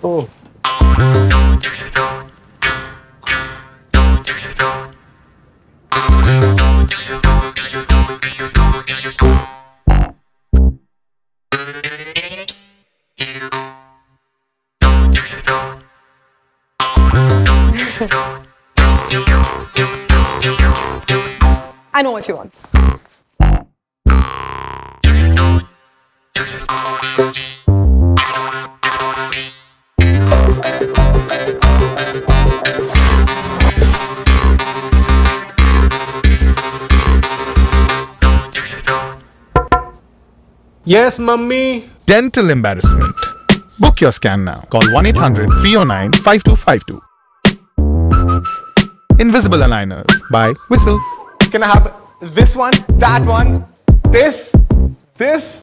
Oh. I know what you want. Yes, mummy. Dental embarrassment. Book your scan now. Call 1-800-309-5252. Invisible aligners by Whistle. Can I have this one, that one, this?